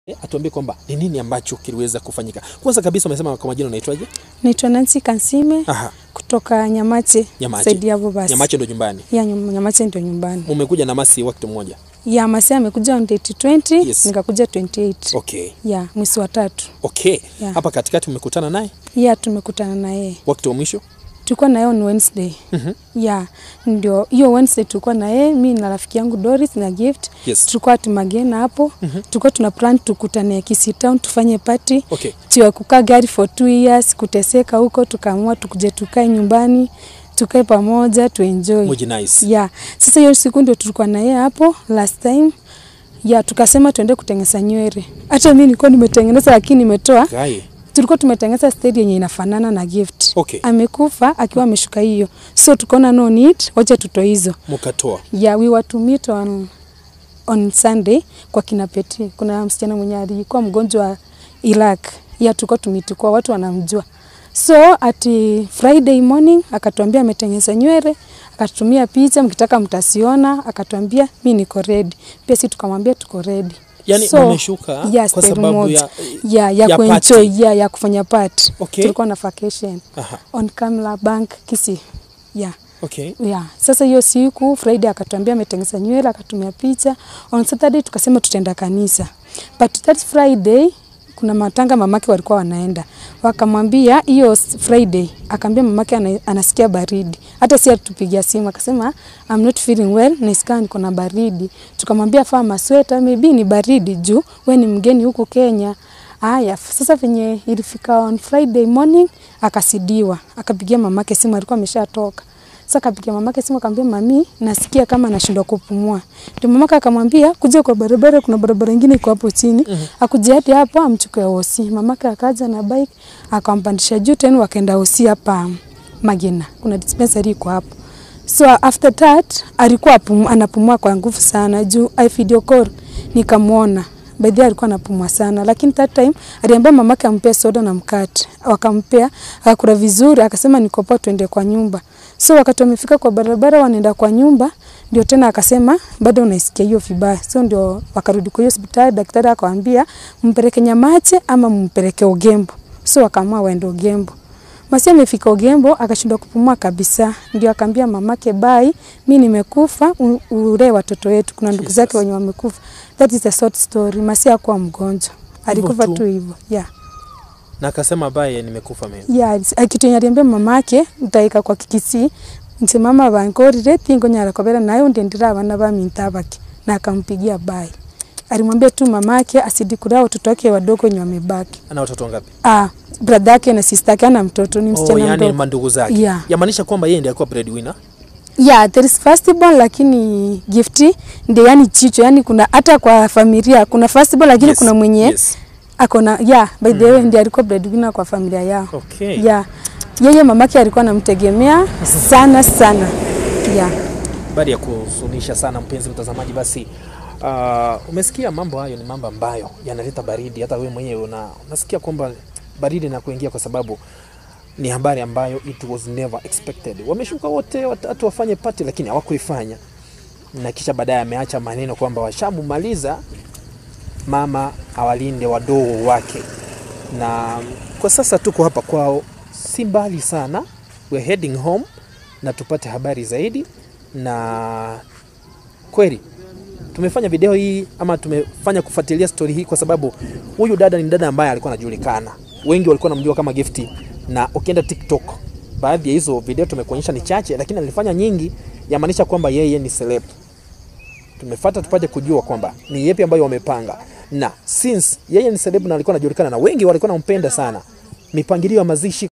Atuambie kwamba ni nini ambacho kiliweza kufanyika. Kwanza kabisa umesema kwa majina unaitwaje? Naitwa Nancy Kansime. Kutoka Nyamache. Saidi ya Bobasi. Nyamache ndo nyumbani. Ya Nyamache ndo nyumbani. Umekuja na Masi wakati mmoja? Ya Masi amekuja on date 20, yes. Nikakuja 28. Okay. Ya mwezi wa 3. Okay. Yeah. Hapa katikati umekutana naye? Ya tumekutana naye. Wakati wa mwisho? Tulikuwa naye on Wednesday. Ya ndio hiyo Wednesday tulikuwa naye mimi na rafiki yangu Doris na Gift. Yes. Tulikuwa tumagena hapo. Tulikuwa tuna plan tukutane Kisii Town tufanye party. Okay. Tuwa kukaa gari for 2 years kuteseka huko, tukaamua tukuje tukae nyumbani. Tukae pamoja tu enjoy. Moji nice. Yeah. Sasa hiyo siku ndio tulikuwa na yeye hapo last time. Yeah, tukasema tuende kutengeneza nywele. Hata mimi nilikuwa nimetengeneza lakini nimetoa. Tulikuwa tumetengeneza stage yenye inafanana na Gift. Okay. Amekufa akiwa ameshuka hiyo. So tukaona no need, wacha tutoe hizo. Mkatoa. Yeah, we were to meet on Sunday kwa Kinapeti. Kuna msichana mwenye alikuwa mgonjwa wa Iraq. Yeah, tulikuwa tumiti kwa watu wanamjua. So ati Friday morning akatuambia ametengeneza nywele, akatumia picha, mkitaka mtasiona, akatuambia mimi niko ready. Pia sisi tukamwambia tuko ready. Yani so, umeshuka kwa sababu ya kuenjoy, ya kufanya party. Okay. Tulikuwa na vacation. On Kamla Bank Kisii. Yeah. Okay. Yeah. Sasa hiyo siku Friday akatuambia ametengeneza nywele, akatumia picha. On Saturday tukasema tutaenda kanisa. But that Friday kuna matanga mamake walikuwa wanaenda. Wakamwambia hiyo Friday, akaambia mamake anasikia baridi. Hata si atupigia simu akasema I'm not feeling well, nasikia niko na baridi. Tukamwambia faa masweta, maybe ni baridi juu wewe ni mgeni huku Kenya. Haya, sasa venye ilifika on Friday morning akasidiwa. Akapigia mamake simu, alikuwa ameshatoka. Sasa akapigia mamake simu akamwambia mami nasikia kama nashindwa kupumua. Ndio mamake akamwambia kuja kwa barabara, kuna barabara nyingine iko hapo chini. Akuje hadi hapo amchukue hosi. Mamake akaja na bike akampandisha juu tena wakaenda hosi hapa Magina. Kuna dispensary iko hapo. So after that alikuwa anapumua kwa nguvu sana juu I video call nikamuona. Baadhi alikuwa anapumua sana, lakini that time aliambia mamake ampe soda na mkate. Wakampea, akakula vizuri, akasema niko poa tuende kwa nyumba. So wakati wamefika kwa barabara wanaenda kwa nyumba, ndio tena akasema bado unaisikia hiyo vibaya. So ndio wakarudi kwa hospitali, daktari akawaambia mpeleke Nyamache ama mpeleke Ogembo. So wakaamua waende Ogembo. Masi amefika Ogembo akashindwa kupumua kabisa. Ndio akaambia mamake bye, mimi nimekufa, ule watoto wetu, kuna ndugu zake wenye wamekufa. That is a short story. Masi hakuwa mgonjwa. Alikufa tu hivyo. Yeah. Na akasema bye nimekufa mimi. Yeah, akitu aliambia mamake utaika kwa Kisii. Msimama bangorire tingo nyara kobera nayo ndendira abana ba mintabaki. Na akampigia bye. Alimwambia tu mamake asidikura watoto wake wadogo wenye wamebaki. Ana watoto ngapi? Brother yake na sister yake na mtoto ni msichana mdogo. Yani mandugu zake. Yeah. Yamaanisha kwamba yeye ndiye alikuwa breadwinner. Yeah, there is firstborn lakini Gifty ndiye yani chicho, yani kuna hata kwa familia kuna firstborn lakini kuna mwenye akona by the way ndiye alikuwa breadwinner kwa familia yao. Okay. Yeah. Yeye mamake alikuwa anamtegemea sana sana. Yeah. Baada ya kuhuzunisha sana mpenzi mtazamaji, basi umesikia mambo hayo, ni mambo ambayo yanaleta baridi. Hata wewe mwenyewe unasikia kwamba baridi na kuingia kwa sababu ni habari ambayo it was never expected. Wameshuka wote watatu wafanye party lakini hawakuifanya. Na kisha baadaye ameacha maneno kwamba washamumaliza mama awalinde wadogo wake. Na kwa sasa tuko hapa kwao, si mbali sana. We're heading home na tupate habari zaidi. Na kweli tumefanya video hii ama tumefanya kufuatilia story hii kwa sababu huyu dada ni dada ambaye alikuwa anajulikana. Wengi walikuwa wanamjua kama Gifty, na ukienda TikTok baadhi ya hizo video tumekuonyesha ni chache lakini alifanya nyingi, yamaanisha kwamba yeye ni celeb. Tumefuata tupate kujua kwamba ni yapi ambayo wamepanga, na since yeye ni celeb na alikuwa anajulikana na wengi walikuwa wanampenda sana, mipangilio ya mazishi